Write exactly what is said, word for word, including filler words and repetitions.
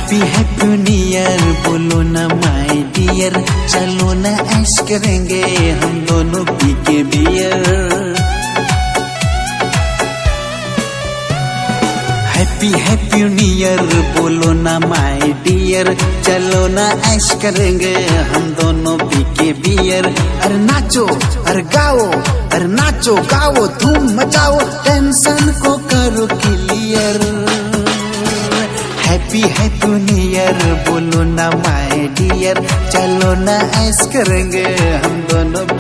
Happy happy new year बोलो ना माय Deere, चलो ना ऐश करेंगे हम दोनों पी के beer. Happy happy new year बोलो ना माय डियर, चलो ना ऐश करेंगे हम दोनों पी के बियर। अरे नाचो अरे गाओ, अरे नाचो गाओ धूम मचाओ, टेंशन को करो clear. Happy happy new year बोलो ना माय डियर, चलो ना ऐश करेंगे हम दोनों